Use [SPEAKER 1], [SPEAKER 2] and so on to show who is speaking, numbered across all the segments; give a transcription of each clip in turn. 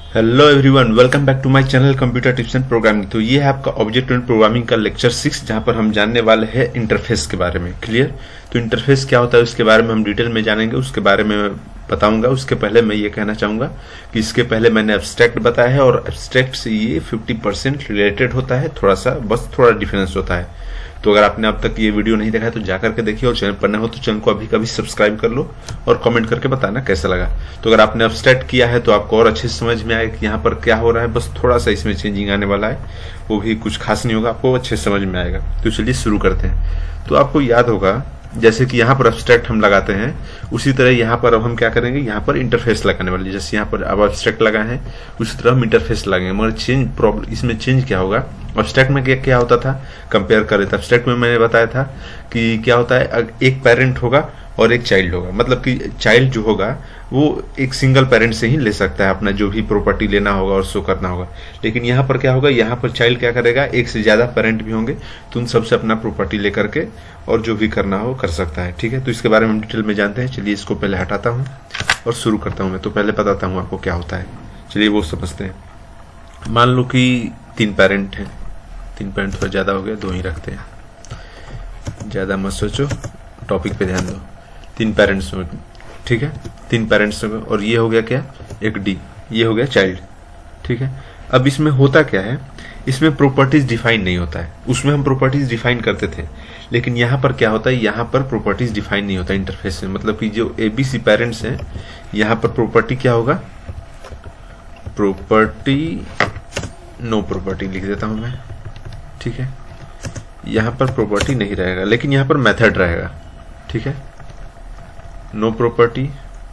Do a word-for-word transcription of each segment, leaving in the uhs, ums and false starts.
[SPEAKER 1] Hello everyone, welcome back to my channel computer tips and programming. तो ये है आपका ऑब्जेक्ट ओरिएंटेड प्रोग्रामिंग का लेक्चर सिक्स, जहां पर हम जानने वाले हैं इंटरफेस के बारे में। क्लियर? तो इंटरफेस क्या होता है उसके बारे में हम डिटेल में जानेंगे, उसके बारे में बताऊंगा। उसके पहले मैं ये कहना चाहूंगा कि इसके पहले मैंने एब्स्ट्रैक्ट बताया है, और एब्स्ट्रैक्ट से ये फिफ्टी परसेंट रिलेटेड होता है, थोड़ा सा बस थोड़ा डिफरेंस होता है। तो अगर आपने अब तक ये वीडियो नहीं देखा है तो जाकर के देखिए, और चैनल पर नए हो तो चैनल को अभी कभी सब्सक्राइब कर लो और कमेंट करके बताना कैसा लगा। तो अगर आपने एब्स्ट्रैक्ट किया है तो आपको और अच्छे से समझ में आएगा कि यहाँ पर क्या हो रहा है। बस थोड़ा सा इसमें चेंजिंग आने वाला है, वो भी कुछ खास नहीं होगा, आपको अच्छे से समझ में आएगा। तो चलिए शुरू करते हैं। तो आपको याद होगा जैसे कि यहाँ पर एब्स्ट्रैक्ट हम लगाते हैं, उसी तरह यहाँ पर अब हम क्या करेंगे, यहाँ पर इंटरफेस लगाने वाले। जैसे यहाँ पर अब एब्स्ट्रैक्ट लगा है, उसी तरह हम इंटरफेस लगाएंगे। मगर चेंज प्रॉब्लम इसमें चेंज क्या होगा, एब्स्ट्रैक्ट में क्या क्या होता था कंपेयर करें तो एब्स्ट्रैक्ट में मैंने बताया था कि क्या होता है, एक पेरेंट होगा और एक चाइल्ड होगा। मतलब कि चाइल्ड जो होगा वो एक सिंगल पेरेंट से ही ले सकता है अपना जो भी प्रॉपर्टी लेना होगा और शो करना होगा। लेकिन यहाँ पर क्या होगा, यहाँ पर चाइल्ड क्या करेगा, एक से ज्यादा पेरेंट भी होंगे तो उन सबसे अपना प्रॉपर्टी लेकर के और जो भी करना हो कर सकता है। ठीक है, तो इसके बारे में हम डिटेल में जानते हैं। चलिए इसको पहले हटाता हूँ और शुरू करता हूँ मैं। तो पहले बताता हूँ आपको क्या होता है, चलिए वो समझते हैं। मान लो कि तीन पेरेंट हैं, तीन पेरेंट थोड़ा ज्यादा हो गया, दो ही रखते हैं, ज्यादा मत सोचो, टॉपिक पे ध्यान दो। तीन पेरेंट्स हो, ठीक है, तीन पेरेंट्स हो, और ये हो गया क्या, एक डी, ये हो गया चाइल्ड। ठीक है, अब इसमें होता क्या है, इसमें प्रॉपर्टीज डिफाइन नहीं होता है। उसमें हम प्रॉपर्टीज डिफाइन करते थे, लेकिन यहाँ पर क्या होता है, यहाँ पर प्रॉपर्टीज डिफाइन नहीं होता इंटरफेस में। मतलब कि जो एबीसी पेरेंट्स हैं, यहाँ पर प्रॉपर्टी क्या होगा, प्रॉपर्टी नो प्रॉपर्टी लिख देता हूं मैं। ठीक है, यहाँ पर प्रॉपर्टी नहीं रहेगा, लेकिन यहाँ पर मेथड रहेगा। ठीक है, नो प्रॉपर्टी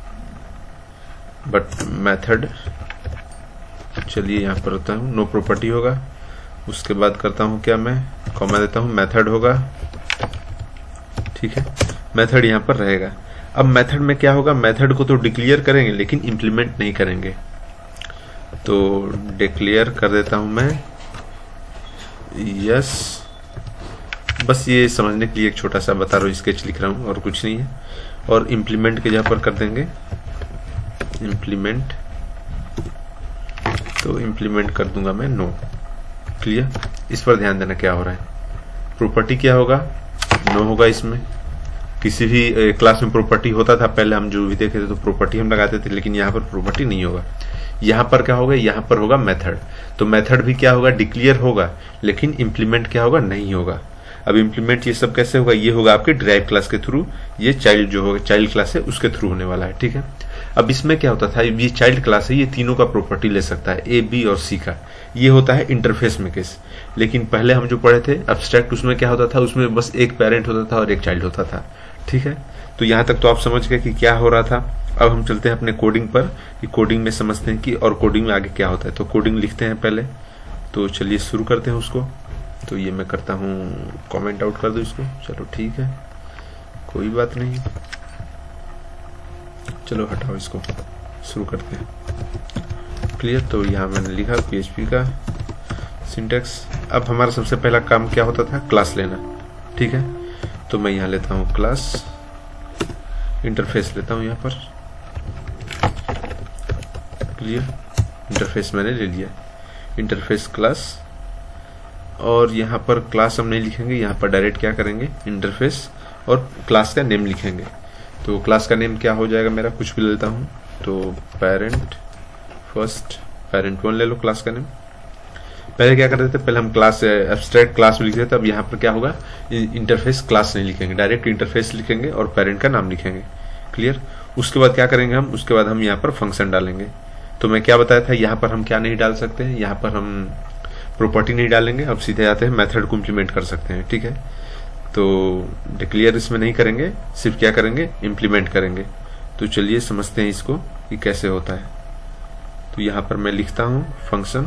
[SPEAKER 1] बट मेथड। चलिए यहाँ पर होता हूँ नो प्रॉपर्टी होगा, उसके बाद करता हूँ क्या, मैं कॉमा देता हूँ, मेथड होगा। ठीक है, मेथड यहाँ पर रहेगा। अब मेथड में क्या होगा, मेथड को तो डिक्लेयर करेंगे लेकिन इंप्लीमेंट नहीं करेंगे। तो डिक्लेयर कर देता हूं मैं, यस। बस ये समझने के लिए एक छोटा सा बता रहा हूँ, स्केच लिख रहा हूँ और कुछ नहीं है। और इंप्लीमेंट के जगह पर कर देंगे इंप्लीमेंट, तो इंप्लीमेंट कर दूंगा मैं नो। क्लियर? इस पर ध्यान देना क्या हो रहा है, प्रॉपर्टी क्या होगा, नो होगा। इसमें किसी भी क्लास में प्रॉपर्टी होता था पहले, हम जो भी देखे थे तो प्रॉपर्टी हम लगाते थे, लेकिन यहाँ पर प्रॉपर्टी नहीं होगा। यहाँ पर क्या होगा, यहाँ पर होगा मेथड। तो मेथड भी क्या होगा, डिक्लेयर होगा, लेकिन इंप्लीमेंट क्या होगा, नहीं होगा। अब इंप्लीमेंट ये सब कैसे होगा, ये होगा आपके ड्राइव क्लास के थ्रू। ये चाइल्ड जो होगा, चाइल्ड क्लास है, उसके थ्रू होने वाला है। ठीक है, अब इसमें क्या होता था, ये चाइल्ड क्लास है, ये तीनों का प्रॉपर्टी ले सकता है, ए बी और सी का। ये होता है इंटरफेस में केस। लेकिन पहले हम जो पढ़े थे एब्स्ट्रैक्ट, उसमें क्या होता था, उसमें बस एक पेरेंट होता था और एक चाइल्ड होता था। ठीक है, तो यहां तक तो आप समझ गए कि क्या हो रहा था। अब हम चलते हैं अपने कोडिंग पर, कि कोडिंग में समझते हैं कि और कोडिंग में आगे क्या होता है। तो कोडिंग लिखते हैं पहले, तो चलिए शुरू करते हैं उसको। तो ये मैं करता हूँ, कमेंट आउट कर दो इसको, चलो ठीक है, कोई बात नहीं, चलो हटाओ इसको, शुरू करते हैं। क्लियर? तो यहाँ मैंने लिखा पीएचपी का सिंटैक्स। अब हमारा सबसे पहला काम क्या होता था, क्लास लेना। ठीक है, तो मैं यहाँ लेता हूँ क्लास, इंटरफेस लेता हूँ यहाँ पर। क्लियर? इंटरफेस मैंने ले लिया, इंटरफेस क्लास। और यहाँ पर क्लास हम नहीं लिखेंगे, यहाँ पर डायरेक्ट क्या करेंगे, इंटरफेस और क्लास का नेम लिखेंगे। तो क्लास का नेम क्या हो जाएगा मेरा, कुछ भी ले लेता हूँ, तो पेरेंट फर्स्ट, पेरेंट वन ले लो क्लास का नेम। पहले क्या करते थे, पहले हम क्लास एब्स्ट्रैक्ट क्लास में लिखते थे, अब यहाँ पर क्या होगा, इंटरफेस क्लास नहीं लिखेंगे, डायरेक्ट इंटरफेस लिखेंगे और पेरेंट का नाम लिखेंगे। क्लियर? उसके बाद क्या करेंगे हम, उसके बाद हम यहाँ पर फंक्शन डालेंगे। तो मैं क्या बताया था, यहाँ पर हम क्या नहीं डाल सकते हैं, यहाँ पर हम प्रॉपर्टी नहीं डालेंगे। अब सीधे आते हैं मेथड को इम्प्लीमेंट कर सकते हैं। ठीक है, तो डिक्लेयर इसमें नहीं करेंगे, सिर्फ क्या करेंगे, इम्प्लीमेंट करेंगे। तो चलिए समझते हैं इसको कि कैसे होता है। तो यहाँ पर मैं लिखता हूँ फंक्शन।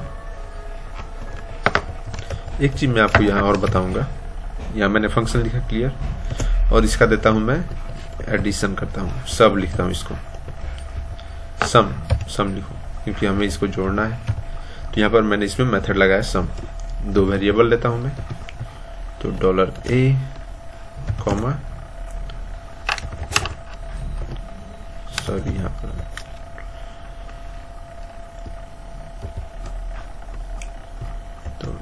[SPEAKER 1] एक चीज मैं आपको यहाँ और बताऊंगा, यहाँ मैंने फंक्शन लिखा क्लियर, और इसका देता हूं मैं एडिशन करता हूं, सब लिखता हूं इसको, सम सम लिखो क्योंकि हमें इसको जोड़ना है। तो यहाँ पर मैंने इसमें मेथड लगाया सम। दो वेरिएबल लेता हूं मैं, तो डॉलर ए कॉमा, सॉरी यहाँ पर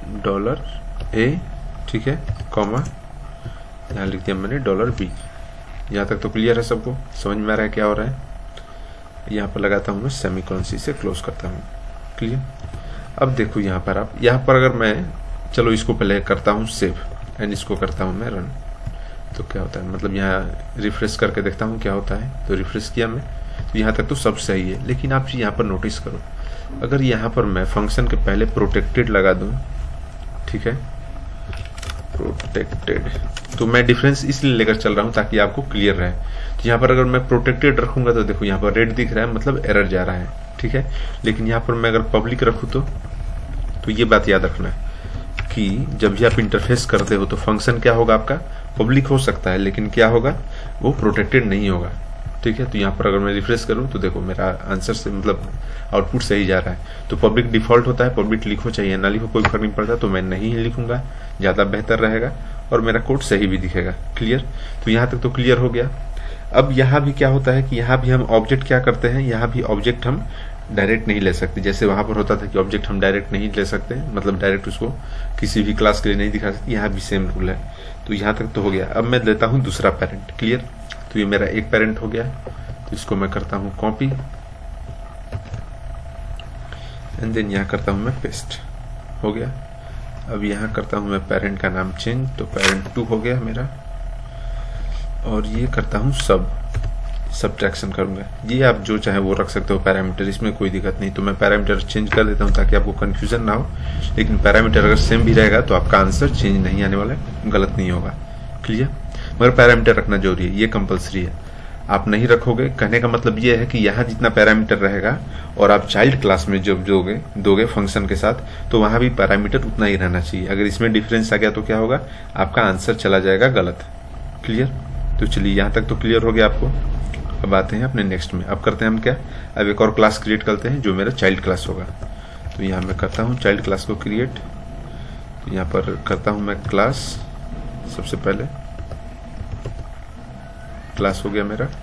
[SPEAKER 1] डॉलर ए, ठीक है, कॉमा यहाँ लिख दिया मैंने डॉलर बी। यहाँ तक तो क्लियर है, सबको समझ में आ रहा है क्या हो रहा है। यहाँ पर लगाता हूँ मैं सेमीकोलन, सी से क्लोज करता हूँ। क्लियर। अब देखो यहाँ पर आप, यहाँ पर अगर मैं, चलो इसको पहले करता हूँ सेव एंड इसको करता हूँ मैं रन, तो क्या होता है, मतलब यहाँ रिफ्रेश करके देखता हूँ क्या होता है। तो रिफ्रेश किया मैं, तो यहाँ तक तो सब सही है। लेकिन आप यहाँ पर नोटिस करो, अगर यहाँ पर मैं फंक्शन के पहले प्रोटेक्टेड लगा दूं, ठीक है, प्रोटेक्टेड, तो मैं डिफरेंस इसलिए लेकर चल रहा हूँ ताकि आपको क्लियर रहे। तो यहाँ पर अगर मैं प्रोटेक्टेड रखूंगा तो देखो यहाँ पर रेड दिख रहा है, मतलब एरर जा रहा है, ठीक है। लेकिन यहाँ पर मैं अगर पब्लिक रखूँ तो तो ये बात याद रखना है कि जब भी आप इंटरफेस करते हो तो फंक्शन क्या होगा आपका, पब्लिक हो सकता है, लेकिन क्या होगा, वो प्रोटेक्टेड नहीं होगा, ठीक है। तो यहाँ पर अगर मैं रिफ्रेश करूँ तो देखो मेरा आंसर से मतलब आउटपुट सही जा रहा है। तो पब्लिक डिफॉल्ट होता है, पब्लिक लिखो चाहे ना लिखो कोई फर्क नहीं पड़ता, तो मैं नहीं ही लिखूंगा, ज़्यादा बेहतर रहेगा और मेरा कोड सही भी दिखेगा। क्लियर। तो यहाँ तक तो क्लियर हो गया। अब यहाँ भी क्या होता है कि यहाँ भी हम ऑब्जेक्ट क्या करते हैं, यहाँ भी ऑब्जेक्ट हम डायरेक्ट नहीं ले सकते। जैसे वहां पर होता था कि ऑब्जेक्ट हम डायरेक्ट नहीं ले सकते, मतलब डायरेक्ट उसको किसी भी क्लास के लिए नहीं दिखा सकते, यहाँ भी सेम रूल है। तो यहाँ तक तो हो गया। अब मैं लेता हूँ दूसरा पेरेंट। क्लियर। तो ये मेरा एक पेरेंट हो गया, तो इसको मैं करता हूँ कॉपी एंड देन यहाँ करता हूँ मैं पेस्ट, हो गया। अब यहाँ करता हूँ मैं पेरेंट का नाम चेंज, तो पेरेंट टू हो गया मेरा, और ये करता हूँ सब सब्ट्रैक्शन करूंगा। ये आप जो चाहे वो रख सकते हो पैरामीटर, इसमें कोई दिक्कत नहीं। तो मैं पैरामीटर चेंज कर देता हूँ ताकि आपको कंफ्यूजन ना हो, लेकिन पैरामीटर अगर सेम भी रहेगा तो आपका आंसर चेंज नहीं आने वाला है, गलत नहीं होगा। क्लियर। मगर पैरामीटर रखना जरूरी है, ये कंपलसरी है। आप नहीं रखोगे, कहने का मतलब ये है कि यहाँ जितना पैरामीटर रहेगा और आप चाइल्ड क्लास में जब दोगे दोगे फंक्शन के साथ, तो वहां भी पैरामीटर उतना ही रहना चाहिए। अगर इसमें डिफरेंस आ गया तो क्या होगा, आपका आंसर चला जाएगा गलत। क्लियर। तो चलिए यहाँ तक तो क्लियर हो गया आपको। अब आते हैं अपने नेक्स्ट में। अब करते हैं हम क्या, अब एक और क्लास क्रिएट करते हैं जो मेरा चाइल्ड क्लास होगा। तो यहाँ मैं करता हूँ चाइल्ड क्लास को क्रिएट। तो यहाँ पर करता हूँ मैं क्लास, सबसे पहले क्लास हो गया मेरा।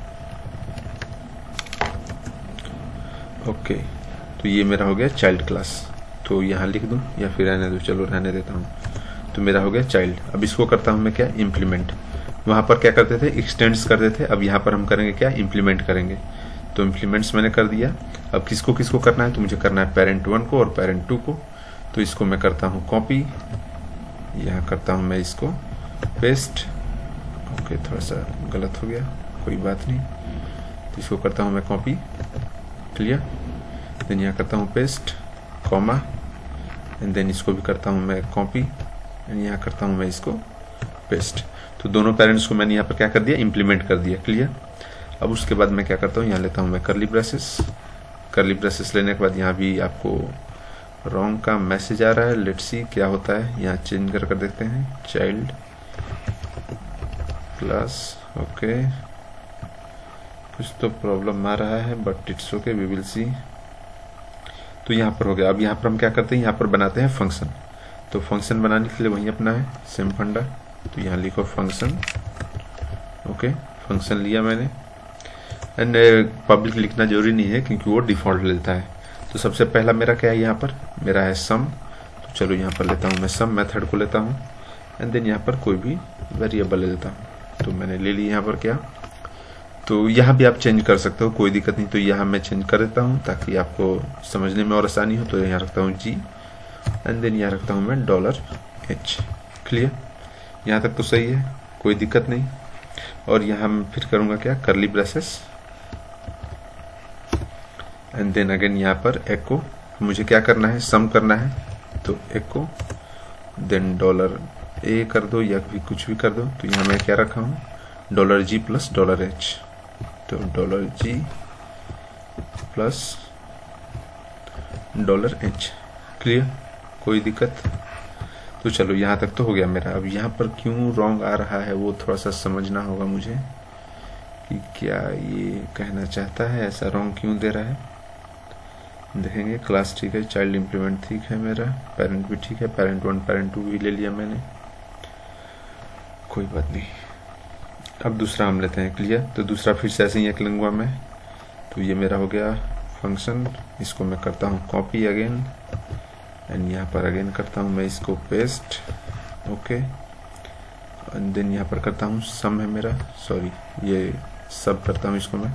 [SPEAKER 1] ओके, तो ये मेरा हो गया चाइल्ड क्लास। तो यहाँ लिख दूं या फिर रहने दो, चलो रहने देता हूँ। तो मेरा हो गया चाइल्ड। अब इसको करता हूँ मैं क्या, इम्प्लीमेंट। वहां पर क्या करते थे, एक्सटेंड्स करते थे, अब यहाँ पर हम करेंगे क्या, इम्प्लीमेंट करेंगे। तो इम्प्लीमेंट्स मैंने कर दिया। अब किसको किसको करना है, तो मुझे करना है पेरेंट वन को और पेरेंट टू को। तो इसको मैं करता हूँ कॉपी, यहाँ करता हूँ मैं इसको पेस्ट। ओके, थोड़ा सा गलत हो गया, कोई बात नहीं। तो इसको करता हूँ मैं कॉपी। क्लियर। देन यहाँ करता हूँ पेस्ट, कॉमा, एंड देन इसको भी करता हूँ मैं कॉपी एंड यहाँ करता हूँ मैं इसको पेस्ट। तो दोनों पेरेंट्स को मैंने यहाँ पर क्या कर दिया, इम्प्लीमेंट कर दिया। क्लियर। अब उसके बाद मैं क्या करता हूँ, यहाँ लेता हूँ मैं कर्ली ब्रेसेस। कर्ली ब्रेसेस लेने के बाद यहाँ भी आपको रॉन्ग का मैसेज आ रहा है, लेट्स सी क्या होता है। यहाँ चेंज कर कर देखते हैं, चाइल्ड क्लास। ओके, कुछ तो प्रॉब्लम आ रहा है but it's okay, we will see. तो यहाँ पर हो गया। अब यहाँ पर हम क्या करते हैं, यहाँ पर बनाते हैं फंक्शन। तो फंक्शन बनाने के लिए वही अपना है सेम फंडा। तो यहाँ लिखो फंक्शन। ओके, फंक्शन लिया मैंने एंड पब्लिक लिखना जरूरी नहीं है क्योंकि वो डिफॉल्ट लेता है। तो सबसे पहला मेरा क्या है, यहाँ पर मेरा है सम। तो चलो यहाँ पर लेता हूँ मैं सम मेथड को लेता हूँ एंड देन यहाँ पर कोई भी वेरिएबल ले लेता हूँ। तो मैंने ले ली यहाँ पर क्या, तो यहाँ भी आप चेंज कर सकते हो, कोई दिक्कत नहीं। तो यहाँ मैं चेंज कर देता हूँ ताकि आपको समझने में और आसानी हो। तो यहाँ रखता हूँ जी एंड देन यहाँ रखता हूँ मैं डॉलर एच। क्लियर। यहाँ तक तो सही है, कोई दिक्कत नहीं। और यहाँ मैं फिर करूँगा क्या, curly braces and then again यहाँ पर एको। मुझे क्या करना है, सम करना है, तो एको देन डॉलर ए कर दो या भी कुछ भी कर दो। तो यहाँ मैं क्या रखा हूँ, dollar G plus dollar H. तो dollar G plus dollar H. Clear, कोई दिक्कत। तो चलो यहाँ तक तो हो गया मेरा। अब यहाँ पर क्यों रॉन्ग आ रहा है वो थोड़ा सा समझना होगा मुझे कि क्या ये कहना चाहता है, ऐसा रॉन्ग क्यों दे रहा है। देखेंगे। क्लास ठीक है, चाइल्ड इम्प्लीमेंट ठीक है मेरा, पेरेंट भी ठीक है, पेरेंट वन पेरेंट टू भी ले लिया मैंने, कोई बात नहीं। अब दूसरा हम लेते हैं। क्लियर। तो दूसरा फिर से ऐसे ही एक लूंगा मैं। तो ये मेरा हो गया फंक्शन। इसको मैं करता हूँ कॉपी अगेन एंड यहाँ पर अगेन करता हूँ मैं इसको पेस्ट, ओके, एंड देन यहाँ पर करता हूँ सम है मेरा, सॉरी ये सब करता हूँ इसको मैं,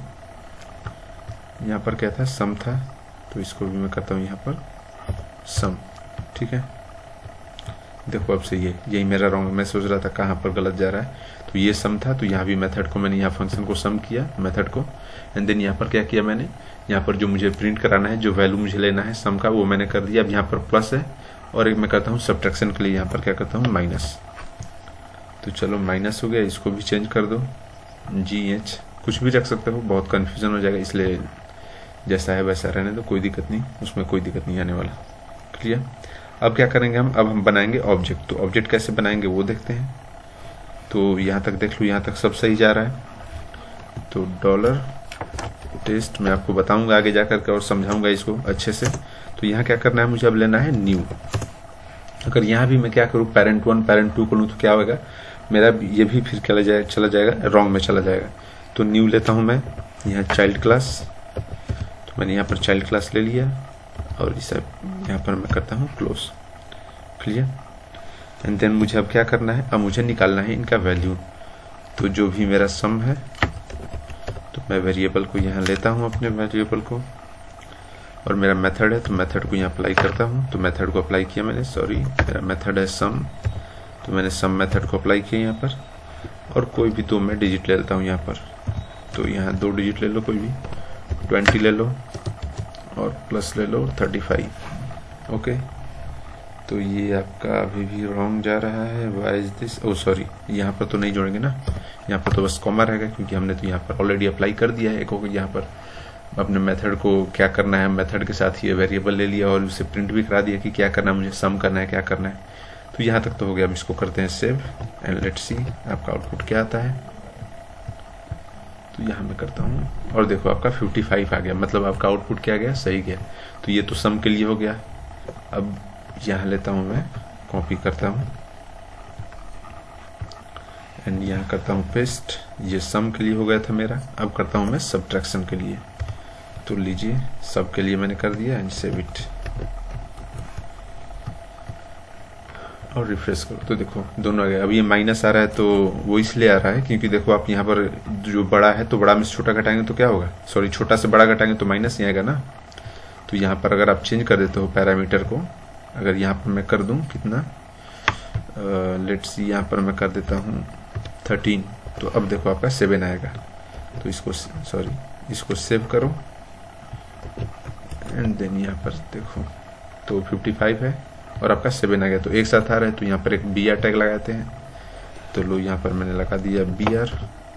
[SPEAKER 1] यहाँ पर क्या था सम था तो इसको भी मैं करता हूँ यहाँ पर सम, ठीक है। देखो अब से ये यही मेरा रॉन्ग, मैं सोच रहा था कहाँ पर गलत जा रहा है, तो ये सम था तो यहाँ भी मेथड को मैंने यहाँ फंक्शन को सम किया मेथड को, एंड देन यहाँ पर क्या किया मैंने, यहाँ पर जो मुझे प्रिंट कराना है, जो वैल्यू मुझे लेना है सम का वो मैंने कर दिया। अब यहाँ पर प्लस है और एक मैं करता हूँ सब्ट्रैक्शन के लिए यहाँ पर क्या करता हूँ माइनस, तो चलो माइनस हो गया, इसको भी चेंज कर दो जी एच, कुछ भी रख सकते हो, बहुत कन्फ्यूजन हो जाएगा, इसलिए जैसा है वैसा रहने दो, कोई दिक्कत नहीं, उसमें कोई दिक्कत नहीं आने वाला। क्लियर। अब क्या करेंगे हम, अब हम बनाएंगे ऑब्जेक्ट, तो ऑब्जेक्ट कैसे बनाएंगे वो देखते हैं। तो यहाँ तक देख लो, यहाँ तक सब सही जा रहा है, तो डॉलर टेस्ट मैं आपको बताऊंगा आगे जाकर के और समझाऊंगा इसको अच्छे से। तो यहाँ क्या करना है मुझे, अब लेना है न्यू। अगर यहाँ भी मैं क्या करूँ पेरेंट वन पेरेंट टू करूँ तो क्या होगा, मेरा ये भी फिर चला जाए चला जाएगा रॉन्ग में चला जाएगा। तो न्यू लेता हूँ मैं, यहाँ चाइल्ड क्लास, तो मैंने यहाँ पर चाइल्ड क्लास ले लिया और इसे यहाँ पर मैं करता हूँ क्लोज। क्लियर। एंड देन मुझे अब क्या करना है, अब मुझे निकालना है इनका वैल्यू। तो जो भी मेरा सम है तो मैं वेरिएबल को यहाँ लेता हूँ, अपने वेरिएबल को, और मेरा मेथड है तो मेथड को यहाँ अप्लाई करता हूँ। तो मेथड को अप्लाई किया मैंने, सॉरी मेरा मेथड है सम, तो मैंने सम मेथड को अप्लाई किया यहाँ पर, और कोई भी दो मैं डिजिट ले लेता हूँ यहाँ पर। तो यहाँ दो डिजिट ले लो, कोई भी ट्वेंटी ले लो और प्लस ले लो थर्टी फाइव। ओके, तो ये आपका अभी भी रॉन्ग जा रहा है, why is this, oh sorry यहाँ पर तो नहीं जोड़ेंगे ना, यहाँ पर तो बस कॉमा रहेगा क्योंकि हमने तो यहाँ पर ऑलरेडी अप्लाई कर दिया है एक होगा। यहाँ पर अपने मेथड को क्या करना है, मेथड के साथ ये वेरिएबल ले लिया और उसे प्रिंट भी करा दिया कि क्या करना है, मुझे सम करना है, क्या करना है। तो यहाँ तक तो हो गया। अब इसको करते हैं सेव एंड लेट्स सी आपका आउटपुट क्या आता है। तो यहाँ मैं करता हूँ और देखो आपका फिफ्टी फाइव आ गया, मतलब आपका आउटपुट क्या गया, सही गया। तो ये तो सम के लिए हो गया। अब यहाँ लेता हूँ मैं, कॉपी करता हूँ एंड यहाँ करता हूँ पेस्ट। ये सम के लिए हो गया था मेरा। अब करता हूँ मैं सब्ट्रैक्शन के लिए। तो लीजिए सब के लिए मैंने कर दिया एंड सेव इट और रिफ्रेश करो तो देखो दोनों आ गए। अब ये माइनस आ रहा है तो वो इसलिए आ रहा है क्योंकि देखो आप यहाँ पर जो बड़ा है तो बड़ा में से छोटा घटाएंगे तो क्या होगा, सॉरी छोटा से बड़ा घटाएंगे तो माइनस ही आएगा ना। तो यहाँ पर अगर आप चेंज कर देते हो पैरामीटर को, अगर यहाँ पर मैं कर दूं कितना, लेट्स सी यहाँ पर मैं कर देता हूँ थर्टीन, तो अब देखो आपका सेवन आएगा। तो इसको सॉरी इसको सेव करो एंड देन यहाँ पर देखो तो फिफ्टी फाइव है और आपका सेवन आ गया। तो एक साथ आ रहा है तो यहाँ पर एक बी आर टैग लगाते हैं। तो लो यहाँ पर मैंने लगा दिया बी आर,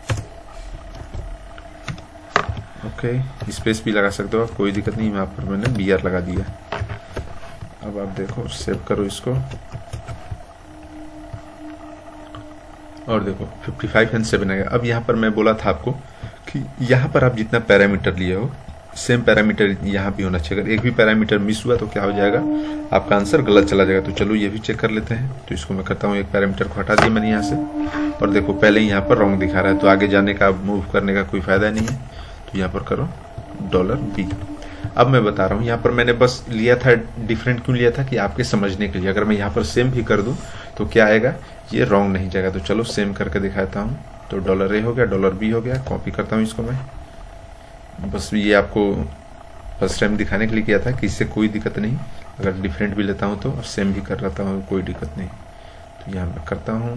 [SPEAKER 1] ओके, स्पेस भी लगा सकते हो आप, कोई दिक्कत नहीं, यहाँ पर मैंने बी आर लगा दिया। अब आप देखो सेव करो इसको और देखो फिफ्टी फाइव एंड सेवन आ गया। अब यहाँ पर मैं बोला था आपको कि यहाँ पर आप जितना पैरामीटर लिए हो सेम पैरामीटर यहाँ भी होना चाहिए। अगर एक भी पैरामीटर मिस हुआ तो क्या हो जाएगा, आपका आंसर गलत चला जाएगा। तो चलो ये भी चेक कर लेते हैं। तो इसको मैं करता हूँ, एक पैरामीटर को हटा दिया मैंने यहाँ से और देखो पहले ही यहाँ पर रॉन्ग दिखा रहा है, तो आगे जाने का मूव करने का कोई फायदा नहीं है। तो यहाँ पर करो डॉलर बी। अब मैं बता रहा हूँ, यहाँ पर मैंने बस लिया था, डिफरेंट क्यों लिया था कि आपके समझने के लिए। अगर मैं यहाँ पर सेम भी कर दूँ तो क्या आएगा, ये रॉन्ग नहीं जाएगा। तो चलो सेम करके दिखाता हूँ। तो डॉलर ए हो गया, डॉलर बी हो गया। कॉपी करता हूँ इसको मैं, बस ये आपको फर्स्ट टाइम दिखाने के लिए किया था कि इससे कोई दिक्कत नहीं, अगर डिफरेंट भी लेता हूँ तो और सेम भी कर रहा हूँ कोई दिक्कत नहीं। तो यहाँ मैं करता हूँ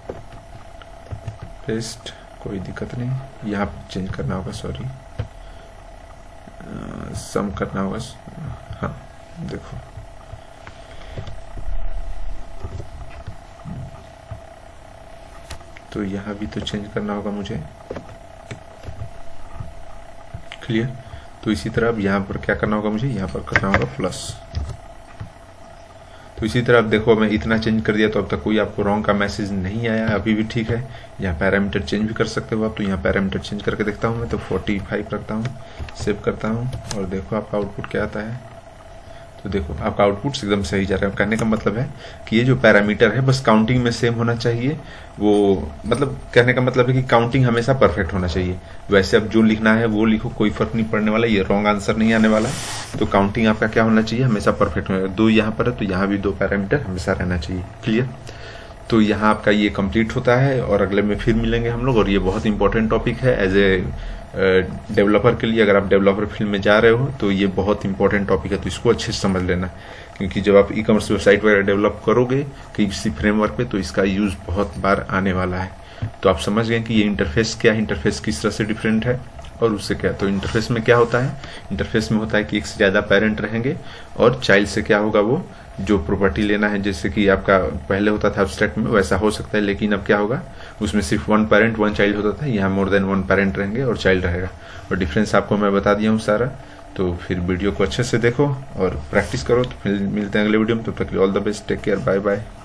[SPEAKER 1] पेस्ट, कोई दिक्कत नहीं। यहाँ चेंज करना होगा, सॉरी सम करना होगा। हाँ देखो तो यहाँ भी तो चेंज करना होगा मुझे। क्लियर। तो इसी तरह अब यहाँ पर क्या करना होगा मुझे, यहाँ पर करना होगा प्लस। तो इसी तरह अब देखो मैं इतना चेंज कर दिया तो अब तक कोई आपको रॉन्ग का मैसेज नहीं आया, अभी भी ठीक है। यहाँ पैरामीटर चेंज भी कर सकते हो आप। तो यहाँ पैरामीटर चेंज करके देखता हूँ मैं, तो फोर्टी फाइव रखता हूँ, सेव करता हूँ और देखो आपका आउटपुट क्या आता है। तो देखो आपका आउटपुट एकदम सही जा रहा है। कहने का मतलब है कि ये जो पैरामीटर है बस काउंटिंग में सेम होना चाहिए। वो मतलब कहने का मतलब है कि काउंटिंग हमेशा परफेक्ट होना चाहिए। वैसे अब जो लिखना है वो लिखो, कोई फर्क नहीं पड़ने वाला, ये रॉन्ग आंसर नहीं आने वाला। तो काउंटिंग आपका क्या होना चाहिए, हमेशा परफेक्ट होना चाहिए। दो यहाँ पर है तो यहाँ भी दो पैरामीटर हमेशा रहना चाहिए। क्लियर। तो यहाँ आपका ये कंप्लीट होता है और अगले में फिर मिलेंगे हम लोग। और ये बहुत इंपॉर्टेंट टॉपिक है एज ए डेवलपर के लिए। अगर आप डेवलपर फील्ड में जा रहे हो तो ये बहुत इंपॉर्टेंट टॉपिक है, तो इसको अच्छे से समझ लेना। क्योंकि जब आप ई कॉमर्स वेबसाइट वगैरह डेवलप करोगे किसी फ्रेमवर्क पे तो इसका यूज बहुत बार आने वाला है। तो आप समझ गए कि ये इंटरफेस क्या है, इंटरफेस किस तरह से डिफरेंट है और उससे क्या। तो इंटरफेस में क्या होता है, इंटरफेस में होता है कि एक से ज्यादा पेरेंट रहेंगे और चाइल्ड से क्या होगा, वो जो प्रॉपर्टी लेना है, जैसे कि आपका पहले होता था एब्स्ट्रैक्ट में वैसा हो सकता है, लेकिन अब क्या होगा उसमें सिर्फ वन पेरेंट वन चाइल्ड होता था, यहाँ मोर देन वन पेरेंट रहेंगे और चाइल्ड रहेगा। और डिफरेंस आपको मैं बता दिया हूँ सारा। तो फिर वीडियो को अच्छे से देखो और प्रैक्टिस करो। तो फिर मिलते हैं अगले वीडियो में। तब तक all the best, take care, bye bye.